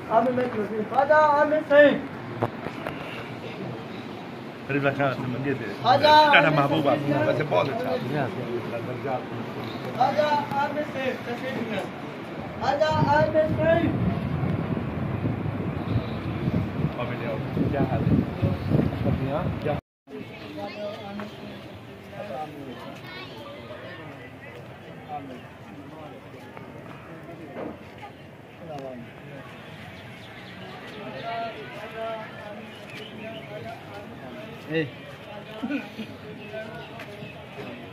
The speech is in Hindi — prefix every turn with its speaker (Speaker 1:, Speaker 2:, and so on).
Speaker 1: आमिर में क्यों ख्वाजा आमिर सही
Speaker 2: शरीफ अच्छा मंदिर थे
Speaker 1: ख्वाजा
Speaker 2: टाटा महबूब आप वैसे बहुत अच्छा
Speaker 1: ख्वाजा आमिर सही तशरीफ में ख्वाजा आमिर सही
Speaker 2: अब ले आओ क्या हाल है बढ़िया क्या
Speaker 1: Hey.